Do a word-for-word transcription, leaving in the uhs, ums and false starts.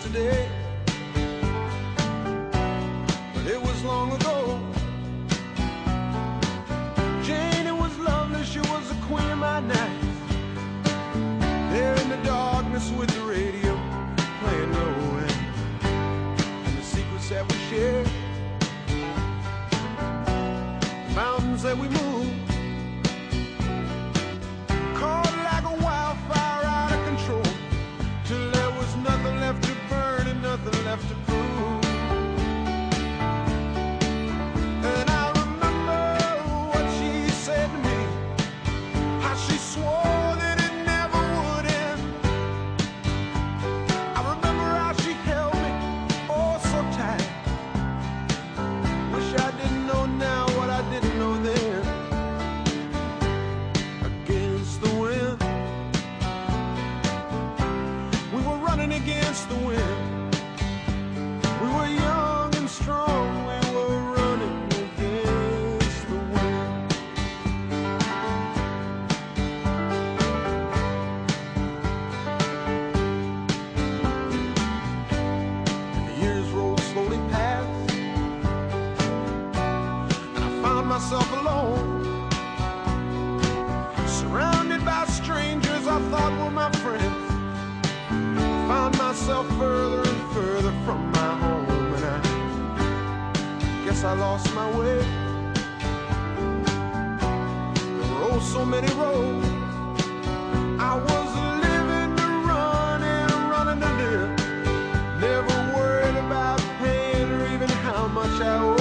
yesterday, but it was long ago. Jane, it was lovely, she was the queen of my night. There in the darkness with the radio playing low end, and the secrets that we shared, the mountains that we moved, caught like a wildfire out of control, till there was nothing left to burn and nothing left to prove. And I remember what she said to me, how she swore that it never would end. I remember how she held me oh so tight. Wish I didn't know now what I didn't know then. Against the wind, we were running against the wind. We were young and strong, we were running against the wind. And the years rolled slowly past, and I found myself alone, surrounded by strangers I thought were my friends. I found myself further and further from my home, and I guess I lost my way. There were oh so many roads. I was living to run and running to live, never worried about paying or even how much I owed.